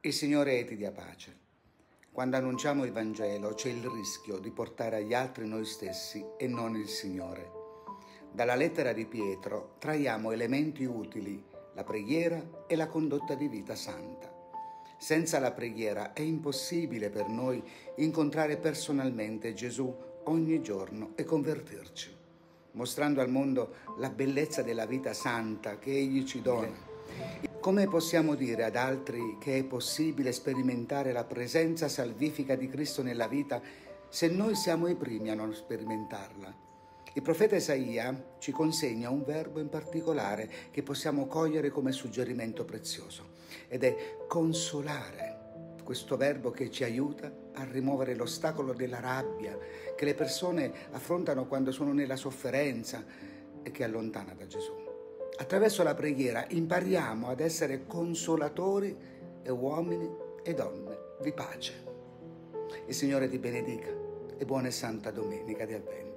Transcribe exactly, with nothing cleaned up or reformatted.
Il Signore ti dia pace. Quando annunciamo il Vangelo c'è il rischio di portare agli altri noi stessi e non il Signore. Dalla lettera di Pietro traiamo elementi utili, la preghiera e la condotta di vita santa. Senza la preghiera è impossibile per noi incontrare personalmente Gesù ogni giorno e convertirci, mostrando al mondo la bellezza della vita santa che Egli ci dona. Come possiamo dire ad altri che è possibile sperimentare la presenza salvifica di Cristo nella vita se noi siamo i primi a non sperimentarla? Il profeta Isaia ci consegna un verbo in particolare che possiamo cogliere come suggerimento prezioso ed è consolare. Questo verbo che ci aiuta a rimuovere l'ostacolo della rabbia che le persone affrontano quando sono nella sofferenza e che allontana da Gesù. Attraverso la preghiera impariamo ad essere consolatori e uomini e donne di pace. Il Signore ti benedica e buona e santa domenica di Avvento.